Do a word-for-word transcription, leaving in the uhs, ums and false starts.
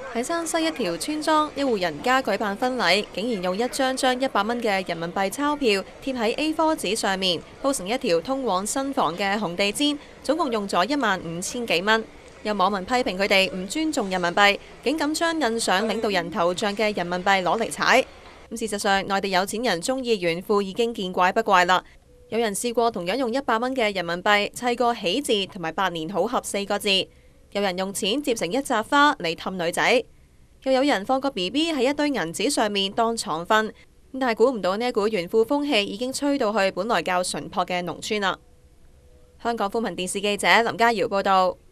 喺山西一條村莊，一戶人家舉辦婚禮，竟然用一張張一百蚊嘅人民幣鈔票貼喺 A 四 紙上面，鋪成一條通往新房嘅紅地氈，總共用咗一萬五千幾蚊。有網民批評佢哋唔尊重人民幣，竟敢將印上領導人頭像嘅人民幣攞嚟踩。咁事實上，內地有錢人中意炫富已經見怪不怪啦。有人試過同樣用一百蚊嘅人民幣砌個喜字同埋百年好合四個字。有人用錢摺成一扎花嚟氹女仔，又有人放個 B B 喺一堆銀紙上面當床瞓，但係估唔到呢一股炫富風氣已經吹到去本來較淳樸嘅農村啦。香港寬頻電視記者林嘉瑤報道。